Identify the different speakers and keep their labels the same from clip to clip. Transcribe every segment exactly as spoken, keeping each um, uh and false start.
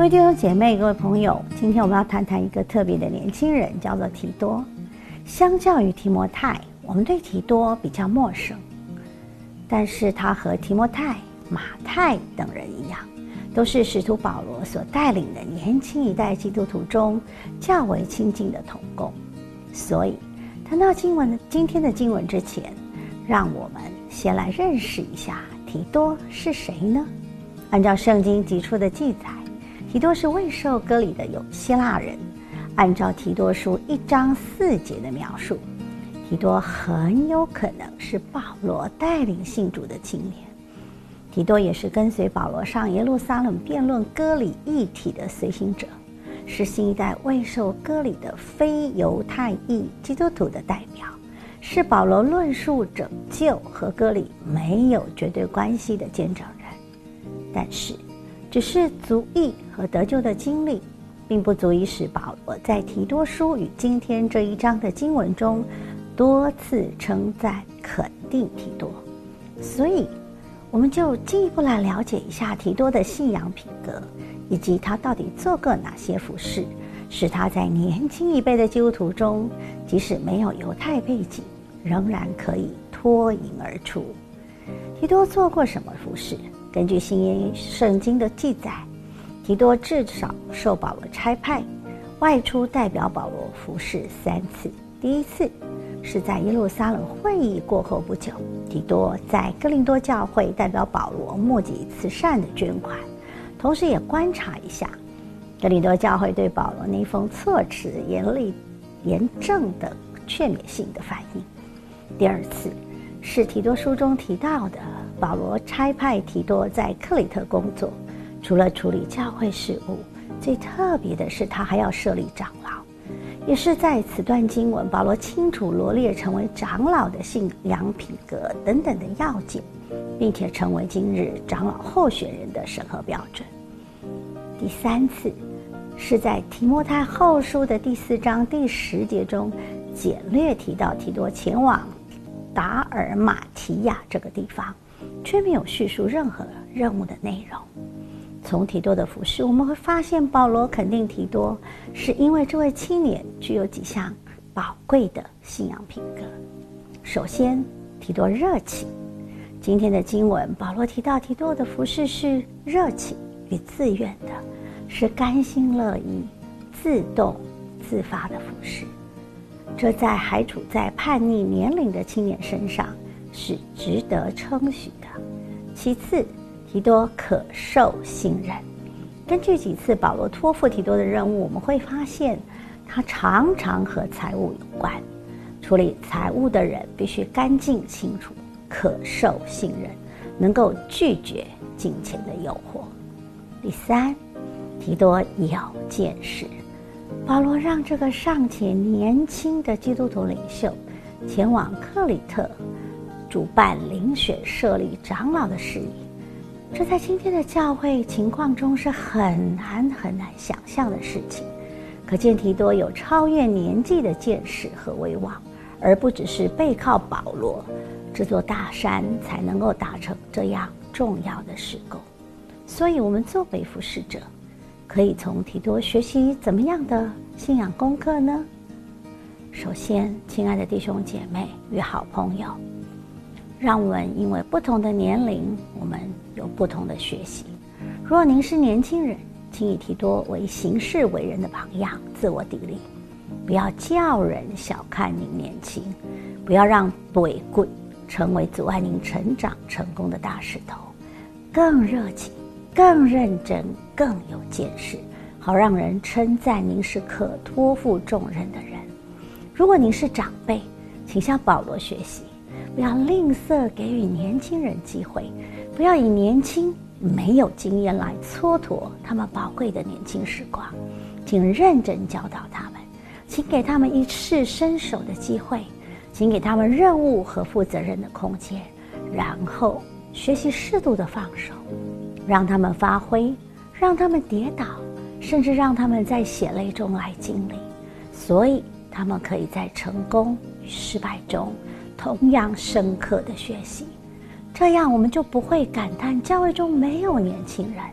Speaker 1: 各位弟兄姐妹，各位朋友，今天我们要谈谈一个特别的年轻人，叫做提多。相较于提摩太，我们对提多比较陌生，但是他和提摩太、马太等人一样，都是使徒保罗所带领的年轻一代基督徒中较为亲近的同工。所以谈到经文的今天的经文之前，让我们先来认识一下提多是谁呢？按照圣经提出的记载，提多是未受割礼的有希腊人。按照提多书一章四节的描述，提多很有可能是保罗带领信主的青年。提多也是跟随保罗上耶路撒冷辩论割礼议题的随行者，是新一代未受割礼的非犹太裔基督徒的代表，是保罗论述拯救和割礼没有绝对关系的见证人。但是只是族裔和得救的经历，并不足以使保罗在提多书与今天这一章的经文中多次称赞肯定提多。所以我们就进一步来了解一下提多的信仰品格，以及他到底做过哪些服事，使他在年轻一辈的基督徒中，即使没有犹太背景，仍然可以脱颖而出。提多做过什么服事？根据新约圣经的记载，提多至少受保罗差派，外出代表保罗服事三次。第一次是在耶路撒冷会议过后不久，提多在哥林多教会代表保罗募集慈善的捐款，同时也观察一下哥林多教会对保罗那封措辞严厉严正的劝勉性的反应。第二次是提多书中提到的，保罗差派提多在克里特工作，除了处理教会事务，最特别的是他还要设立长老。也是在此段经文，保罗清楚罗列成为长老的信仰品格等等的要件，并且成为今日长老候选人的审核标准。第三次是在提摩太后书的第四章第十节中，简略提到提多前往达尔马提亚这个地方，却没有叙述任何任务的内容。从提多的服事，我们会发现保罗肯定提多，是因为这位青年具有几项宝贵的信仰品格。首先，提多热情。今天的经文，保罗提到提多的服事是热情与自愿的，是甘心乐意、自动自发的服事。这在还处在叛逆年龄的青年身上是值得称许的。其次，提多可受信任。根据几次保罗托付提多的任务，我们会发现他常常和财务有关。处理财务的人必须干净清楚，可受信任，能够拒绝金钱的诱惑。第三，提多有见识。保罗让这个尚且年轻的基督徒领袖前往克里特主办遴选设立长老的事宜，这在今天的教会情况中是很难很难想象的事情。可见提多有超越年纪的见识和威望，而不只是背靠保罗这座大山才能够达成这样重要的事工。所以我们作为服事者，可以从提多学习怎么样的信仰功课呢？首先，亲爱的弟兄姐妹与好朋友，让我们因为不同的年龄，我们有不同的学习。如果您是年轻人，请以提多为行事为人的榜样，自我砥砺，不要叫人小看您年轻，不要让鬼棍成为阻碍您成长成功的大石头，更热情、更认真、更有见识，好让人称赞您是可托付重任的人。如果您是长辈，请向保罗学习，不要吝啬给予年轻人机会，不要以年轻没有经验来蹉跎他们宝贵的年轻时光，请认真教导他们，请给他们一试身手的机会，请给他们任务和负责任的空间，然后学习适度的放手，让他们发挥，让他们跌倒，甚至让他们在血泪中来经历，所以他们可以在成功与失败中同样深刻的学习。这样我们就不会感叹教会中没有年轻人，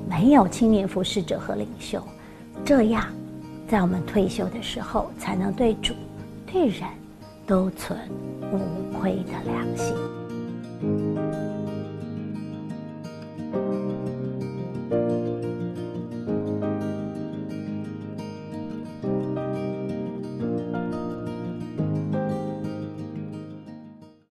Speaker 1: 没有青年服侍者和领袖，这样在我们退休的时候，才能对主、对人都存无愧的良心。